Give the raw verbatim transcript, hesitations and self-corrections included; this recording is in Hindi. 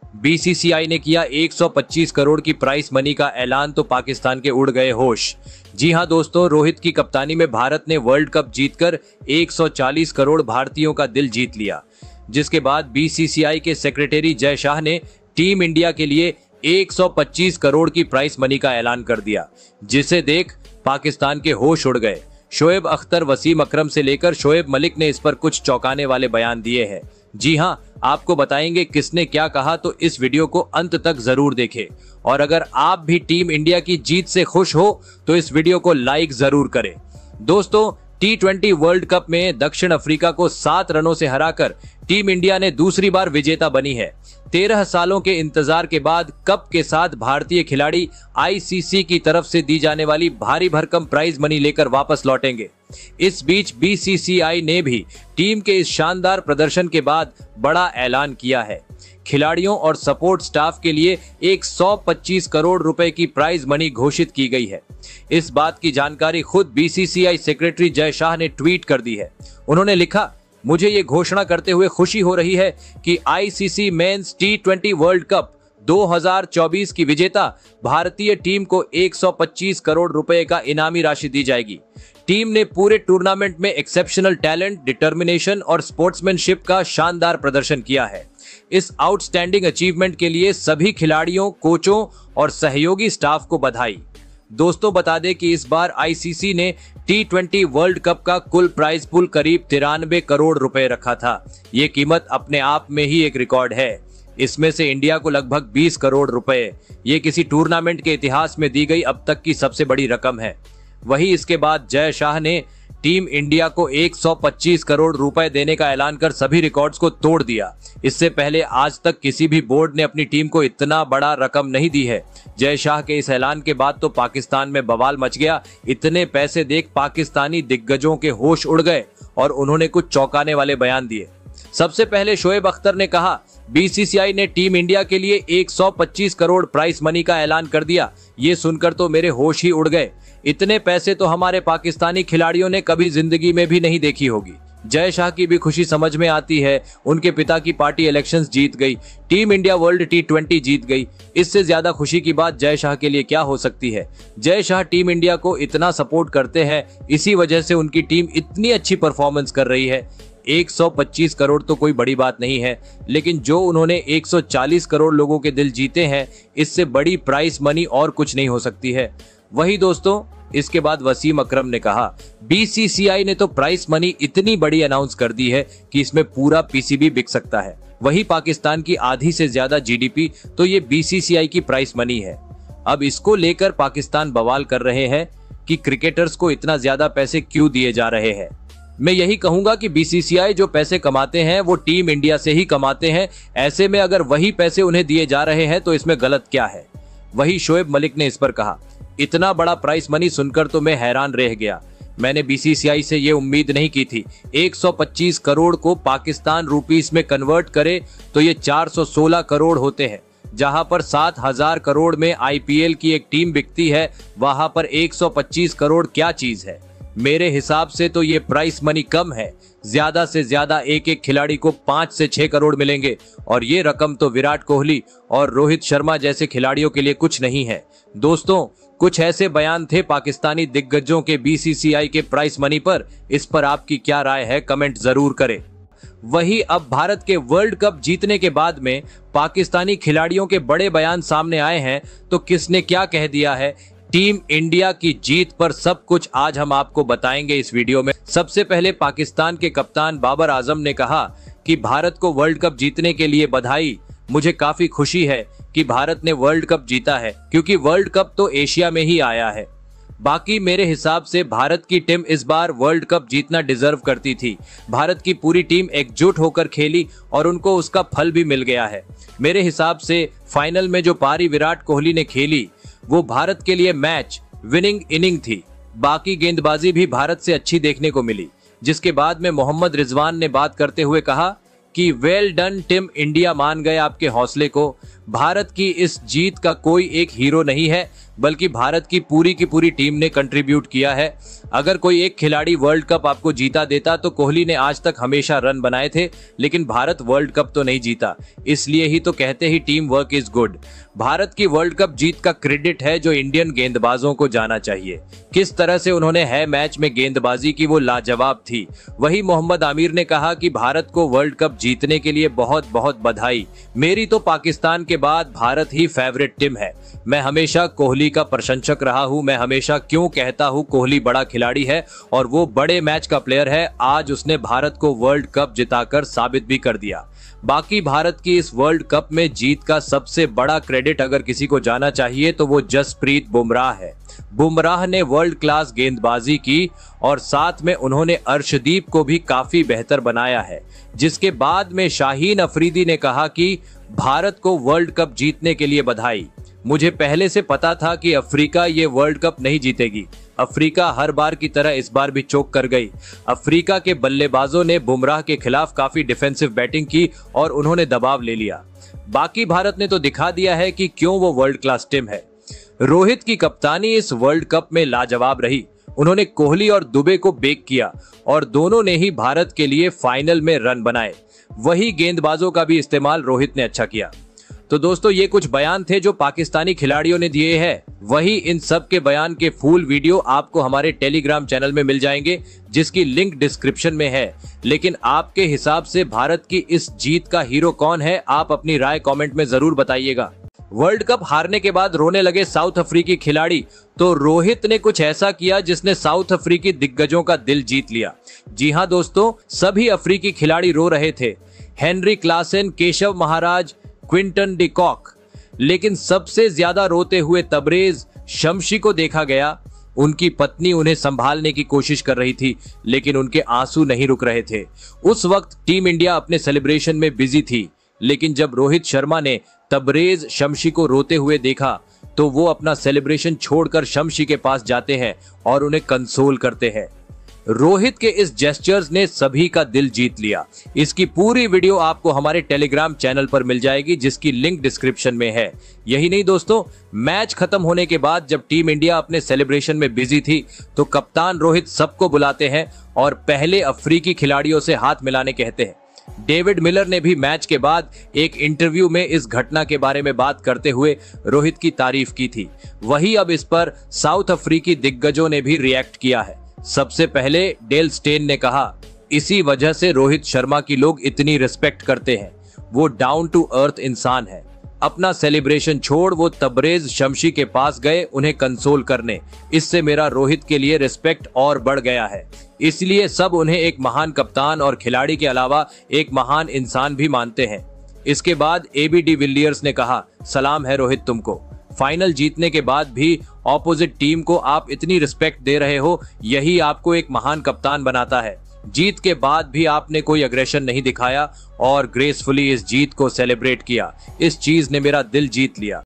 बीसीसीआई ने किया एक सौ पच्चीस करोड़ की प्राइस मनी का ऐलान तो पाकिस्तान के उड़ गए होश। जी हां दोस्तों, रोहित की कप्तानी में भारत ने वर्ल्ड कप जीतकर एक सौ चालीस करोड़ भारतीयों का दिल जीत लिया, जिसके बाद बीसीसीआई के सेक्रेटरी जय शाह ने टीम इंडिया के लिए एक सौ पच्चीस करोड़ की प्राइस मनी का ऐलान कर दिया, जिसे देख पाकिस्तान के होश उड़ गए। शोएब अख्तर, वसीम अकरम से लेकर शोएब मलिक ने इस पर कुछ चौंकाने वाले बयान दिए हैं। जी हां, आपको बताएंगे किसने क्या कहा, तो इस वीडियो को अंत तक जरूर देखें। और अगर आप भी टीम इंडिया की जीत से खुश हो तो इस वीडियो को लाइक जरूर करें। दोस्तों, टी ट्वेंटी वर्ल्ड कप में दक्षिण अफ्रीका को सात रनों से हराकर टीम इंडिया ने दूसरी बार विजेता बनी है। तेरह सालों के इंतजार के बाद कप के साथ भारतीय खिलाड़ी आईसीसी की तरफ से दी जाने वाली भारी भरकम प्राइज मनी लेकर वापस लौटेंगे। इस बीच बीसीसीआई ने भी टीम के इस शानदार प्रदर्शन के बाद बड़ा ऐलान किया है। खिलाड़ियों और सपोर्ट स्टाफ के लिए एक सौ पच्चीस करोड़ रुपए की प्राइज मनी घोषित की गई है। इस बात की जानकारी खुद बीसीसीआई सेक्रेटरी जय शाह ने ट्वीट कर दी है। उन्होंने लिखा, मुझे ये घोषणा करते हुए खुशी हो रही है कि ICC men's T twenty world cup दो हज़ार चौबीस की विजेता भारतीय टीम को एक सौ पच्चीस करोड़ रुपए का इनामी राशि दी जाएगी। टीम ने पूरे टूर्नामेंट में एक्सेप्शनल टैलेंट, डिटर्मिनेशन और स्पोर्ट्समैनशिप का शानदार प्रदर्शन किया है। इस आउटस्टैंडिंग अचीवमेंट के लिए सभी खिलाड़ियों, कोचों और सहयोगी स्टाफ को बधाई। दोस्तों, बता दें कि इस बार आईसीसी ने टी ट्वेंटी वर्ल्ड कप का कुल प्राइज पूल करीब तिरानवे करोड़ रुपए रखा था। ये कीमत अपने आप में ही एक रिकॉर्ड है। इसमें से इंडिया को लगभग बीस करोड़ रुपए। ये किसी टूर्नामेंट के इतिहास में दी गई अब तक की सबसे बड़ी रकम है। वहीं इसके बाद जय शाह ने टीम इंडिया को एक सौ पच्चीस करोड़ रुपए देने का ऐलान कर सभी रिकॉर्ड्स को तोड़ दिया। इससे पहले आज तक किसी भी बोर्ड ने अपनी टीम को इतना बड़ा रकम नहीं दी है। जय शाह के इस ऐलान के बाद तो पाकिस्तान में बवाल मच गया। इतने पैसे देख पाकिस्तानी दिग्गजों के होश उड़ गए और उन्होंने कुछ चौंकाने वाले बयान दिए। सबसे पहले शोएब अख्तर ने कहा, बीसीसीआई ने टीम इंडिया के लिए एक सौ पच्चीस करोड़ प्राइस मनी का ऐलान कर दिया। ये सुनकर तो मेरे होश ही उड़ गए। इतने पैसे तो हमारे पाकिस्तानी खिलाड़ियों ने कभी जिंदगी में भी नहीं देखी होगी। जय शाह की भी खुशी समझ में आती है। उनके पिता की पार्टी इलेक्शंस जीत गई, team India world T twenty जीत गई। इससे ज्यादा खुशी की बात जय शाह के लिए क्या हो सकती है। जय शाह टीम इंडिया को इतना सपोर्ट करते हैं, इसी वजह से उनकी टीम इतनी अच्छी परफॉर्मेंस कर रही है। एक सौ पच्चीस करोड़ तो कोई बड़ी बात नहीं है, लेकिन जो उन्होंने एक सौ चालीस करोड़ लोगों के दिल जीते हैं, इससे बड़ी प्राइस मनी और कुछ नहीं हो सकती है। वही दोस्तों, इसके बाद वसीम अकरम ने कहा, बीसीसीआई ने तो प्राइस मनी इतनी बड़ी अनाउंस कर दी है कि इसमें पूरा पीसीबी बिक सकता है। वही पाकिस्तान की आधी से ज्यादा जीडीपी तो ये बीसीसीआई की प्राइस मनी है। अब इसको लेकर पाकिस्तान बवाल कर रहे हैं कि क्रिकेटर्स को इतना ज्यादा पैसे क्यों दिए जा रहे हैं। मैं यही कहूंगा कि बीसीसीआई जो पैसे कमाते हैं वो टीम इंडिया से ही कमाते हैं। ऐसे में अगर वही पैसे उन्हें दिए जा रहे हैं तो इसमें गलत क्या है। वही शोएब मलिक ने इस पर कहा, इतना बड़ा प्राइस मनी सुनकर तो मैं हैरान रह गया। मैंने बीसीसीआई से ये उम्मीद नहीं की थी। एक सौ पच्चीस करोड़ को पाकिस्तान रुपीस में कन्वर्ट करे तो ये चार सौ सोलह करोड़ होते हैं। जहां पर सात हजार करोड़ में आईपीएल की एक टीम बिकती है, वहां पर एक सौ पच्चीस करोड़ क्या चीज है। मेरे हिसाब से तो ये प्राइस मनी कम है। ज्यादा से ज्यादा एक एक खिलाड़ी को पांच से छह करोड़ मिलेंगे और ये रकम तो विराट कोहली और रोहित शर्मा जैसे खिलाड़ियों के लिए कुछ नहीं है। दोस्तों, कुछ ऐसे बयान थे पाकिस्तानी दिग्गजों के बीसीसीआई के प्राइस मनी पर। इस पर आपकी क्या राय है, कमेंट जरूर करें। वही अब भारत के वर्ल्ड कप जीतने के बाद में पाकिस्तानी खिलाड़ियों के बड़े बयान सामने आए हैं, तो किसने क्या कह दिया है टीम इंडिया की जीत पर, सब कुछ आज हम आपको बताएंगे इस वीडियो में। सबसे पहले पाकिस्तान के कप्तान बाबर आजम ने कहा कि भारत को वर्ल्ड कप जीतने के लिए बधाई। मुझे काफी खुशी है कि भारत ने वर्ल्ड कप जीता है, क्योंकि वर्ल्ड कप तो एशिया में ही आया है। बाकी मेरे हिसाब से भारत की टीम इस बार वर्ल्ड कप जीतना डिजर्व करती थी। भारत की पूरी टीम एकजुट होकर खेली और उनको उसका फल भी मिल गया है। मेरे हिसाब से फाइनल में जो पारी विराट कोहली ने खेली वो भारत के लिए मैच विनिंग इनिंग थी। बाकी गेंदबाजी भी भारत से अच्छी देखने को मिली। जिसके बाद में मोहम्मद रिजवान ने बात करते हुए कहा कि वेल डन टीम इंडिया, मान गए आपके हौसले को। भारत की इस जीत का कोई एक हीरो नहीं है। बल्कि भारत की पूरी की पूरी टीम ने कंट्रीब्यूट किया है। अगर कोई एक खिलाड़ी वर्ल्ड कप आपको जीता देता तो कोहली ने आज तक हमेशा रन बनाए थे, लेकिन भारत वर्ल्ड कप तो नहीं जीता। इसलिए ही तो कहते ही team work is good. Bharat की वर्ल्ड कप जीत का क्रेडिट है जो इंडियन गेंदबाजों को जाना चाहिए। किस तरह से उन्होंने है मैच में गेंदबाजी की वो लाजवाब थी। वही मोहम्मद आमिर ने कहा कि भारत को वर्ल्ड कप जीतने के लिए बहुत बहुत बधाई। मेरी तो पाकिस्तान के बाद भारत ही फेवरेट टीम है। मैं हमेशा कोहली का प्रशंसक रहा हूं। मैं हमेशा क्यों कहता हूं कोहली बड़ा खिलाड़ी है और वो बड़े मैच का प्लेयर है। आज उसने भारत को वर्ल्ड कप जिताकर साबित भी कर दिया। बाकी भारत की इस वर्ल्ड कप में जीत का सबसे बड़ा क्रेडिट अगर किसी को जाना चाहिए तो वो जसप्रीत बुमराह है। बुमराह ने वर्ल्ड क्लास गेंदबाजी की और साथ में उन्होंने अर्शदीप को भी काफी बेहतर बनाया है। जिसके बाद में शाहीन अफरीदी ने कहा कि भारत को वर्ल्ड कप जीतने के लिए बधाई। मुझे पहले से पता था कि अफ्रीका ये वर्ल्ड कप नहीं जीतेगी। अफ्रीका हर बार की तरह इस बार भी चोक कर गई। अफ्रीका के बल्लेबाजों ने बुमराह के खिलाफ काफी डिफेंसिव बैटिंग की और उन्होंने दबाव ले लिया। बाकी भारत ने तो दिखा दिया है कि क्यों वो वर्ल्ड क्लास टीम है। रोहित की कप्तानी इस वर्ल्ड कप में लाजवाब रही। उन्होंने कोहली और दुबे को बेक किया और दोनों ने ही भारत के लिए फाइनल में रन बनाए। वही गेंदबाजों का भी इस्तेमाल रोहित ने अच्छा किया। तो दोस्तों ये कुछ बयान थे जो पाकिस्तानी खिलाड़ियों ने दिए हैं। वही इन सब के बयान के फुल वीडियो आपको हमारे टेलीग्राम चैनल में मिल जाएंगे, जिसकी लिंक डिस्क्रिप्शन में है। लेकिन आपके हिसाब से भारत की इस जीत का हीरो कौन है, आप अपनी राय कमेंट में जरूर बताइएगा। वर्ल्ड कप हारने के बाद रोने लगे साउथ अफ्रीकी खिलाड़ी, तो रोहित ने कुछ ऐसा किया जिसने साउथ अफ्रीकी दिग्गजों का दिल जीत लिया। जी हां दोस्तों, सभी अफ्रीकी खिलाड़ी रो रहे थे। Henry Klaasen, Keshav Maharaj, Quinton de Kock, लेकिन सबसे ज्यादा रोते हुए तबरेज शमशी को देखा गया। उनकी पत्नी उन्हें संभालने की कोशिश कर रही थी, लेकिन उनके आंसू नहीं रुक रहे थे। उस वक्त टीम इंडिया अपने सेलिब्रेशन में बिजी थी, लेकिन जब रोहित शर्मा ने तबरेज शमशी को रोते हुए देखा तो वो अपना सेलिब्रेशन छोड़कर शमशी के पास जाते हैं और उन्हें कंसोल करते हैं। रोहित के इस जेस्चर्स ने सभी का दिल जीत लिया। इसकी पूरी वीडियो आपको हमारे टेलीग्राम चैनल पर मिल जाएगी, जिसकी लिंक डिस्क्रिप्शन में है। यही नहीं दोस्तों, मैच खत्म होने के बाद जब टीम इंडिया अपने सेलिब्रेशन में बिजी थी तो कप्तान रोहित सबको बुलाते हैं और पहले अफ्रीकी खिलाड़ियों से हाथ मिलाने कहते हैं। डेविड मिलर ने भी मैच के बाद एक इंटरव्यू में इस घटना के बारे में बात करते हुए रोहित की तारीफ की थी। वही अब इस पर साउथ अफ्रीकी दिग्गजों ने भी रिएक्ट किया है। सबसे पहले डेल स्टेन ने कहा, इसी वजह से रोहित शर्मा की लोग इतनी रिस्पेक्ट करते हैं। वो डाउन टू अर्थ इंसान है। अपना सेलिब्रेशन छोड़ वो तबरेज शमशी के पास गए उन्हें कंसोल करने। इससे मेरा रोहित के लिए रिस्पेक्ट और बढ़ गया है। इसलिए सब उन्हें एक महान कप्तान और खिलाड़ी के अलावा एक महान इंसान भी मानते हैं। इसके बाद एबी डी विलियर्स ने कहा, सलाम है रोहित तुमको। फाइनल जीतने के बाद भी ऑपोजिट टीम को आप इतनी रिस्पेक्ट दे रहे हो, यही आपको एक महान कप्तान बनाता है। जीत के बाद भी आपने कोई अग्रेशन नहीं दिखाया और ग्रेसफुली इस जीत को सेलिब्रेट किया। इस चीज ने मेरा दिल जीत लिया।